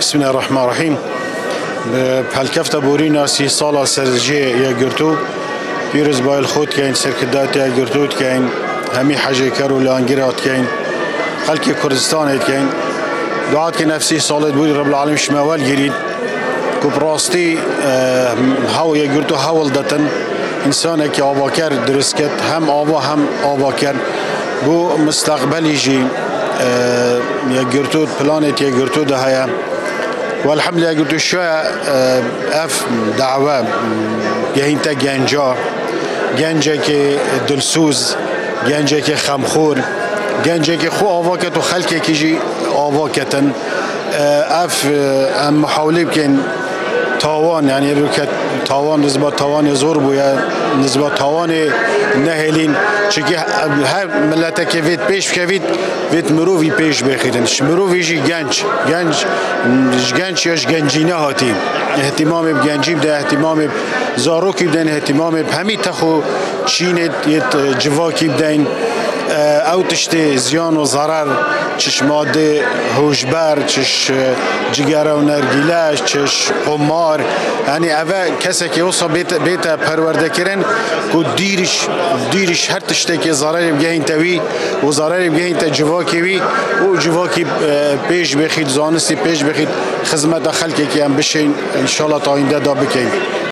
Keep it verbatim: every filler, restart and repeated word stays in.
بسم الله الرحمن الرحیم. بحلکفت بورین سی سال سرجی یا گرتو پیروز بایل خود که این سرکدات یا گرتوت که این همی حجه کرو لانگیرات که این خلق کردستان که این دعات که نفسی سالت بودی رب العالمین شماول گیرید که براستی هاو یا گرتو هاول داتن انسانه که آوا کرد درست کرد هم آوا هم آوا کرد بو مستقبلی جی یا گرتو پلانت یا گرتو ده هیا والحمد لله قلت شوية اف دعوة جهينتا جنجا جنجا كي دلسوز جنجا كي خمخور جنجا كي خو آواكت و خلقه كي جي آواكتن اف محاولة بكن تاوان يعني روكت تاوان نسبة تاوان زور بويا نسبة تاوان نهلين چونکه هر ملت که وید پیش بکوید وید مروفی پیش بخیرن مروفی جی گنج گنج گنج یاش گنجینه هاتیم احتمام بگنجی بده احتمام زاروکی بدن احتمام همی تخو چینت یت جواکی بدن او تشت زیان و ضرر چش ماده هوشبر چش جگر و نرگیلش چش قمار یعنی اوه کسی که اوصا بیت, بیت پرورده کرن که دیرش دیرش هر تشته که ضرر بگهین تاوی و ضرر بگهین تا جواکی وی و جواکی پیش بخید زانستی پیش بخید خدمت خلقی که هم بشین انشالله تا آینده دا بکن